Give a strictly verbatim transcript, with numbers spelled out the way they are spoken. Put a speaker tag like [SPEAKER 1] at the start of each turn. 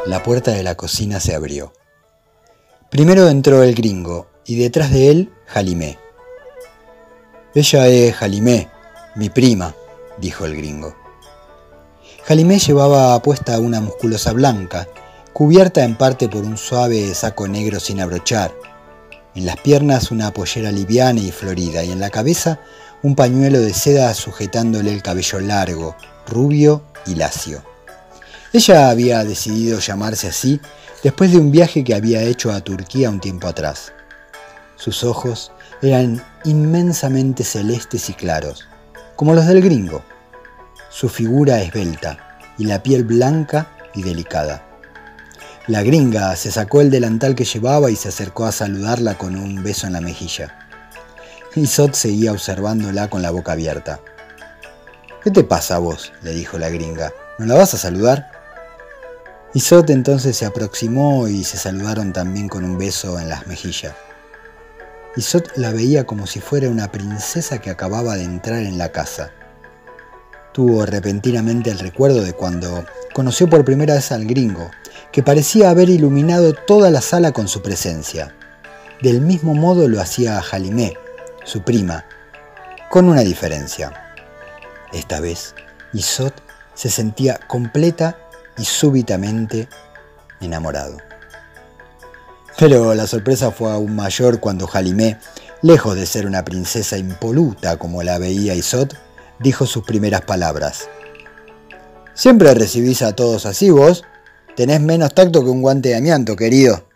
[SPEAKER 1] La puerta de la cocina se abrió. Primero entró el gringo y detrás de él Halimé. «Ella es Halimé, mi prima», dijo el gringo. Halimé llevaba puesta una musculosa blanca, cubierta en parte por un suave saco negro sin abrochar, en las piernas una pollera liviana y florida y en la cabeza un pañuelo de seda sujetándole el cabello largo, rubio y lacio. Ella había decidido llamarse así después de un viaje que había hecho a Turquía un tiempo atrás. Sus ojos eran inmensamente celestes y claros, como los del gringo. Su figura esbelta y la piel blanca y delicada. La gringa se sacó el delantal que llevaba y se acercó a saludarla con un beso en la mejilla. Isot seguía observándola con la boca abierta. «¿Qué te pasa a vos?», le dijo la gringa. «¿No la vas a saludar?». Isot entonces se aproximó y se saludaron también con un beso en las mejillas. Isot la veía como si fuera una princesa que acababa de entrar en la casa. Tuvo repentinamente el recuerdo de cuando conoció por primera vez al gringo, que parecía haber iluminado toda la sala con su presencia. Del mismo modo lo hacía Halimé, su prima, con una diferencia. Esta vez, Isot se sentía completa y súbitamente enamorado. Pero la sorpresa fue aún mayor cuando Halimé, lejos de ser una princesa impoluta como la veía Isot, dijo sus primeras palabras. «Siempre recibís a todos así vos. Tenés menos tacto que un guante de amianto, querido».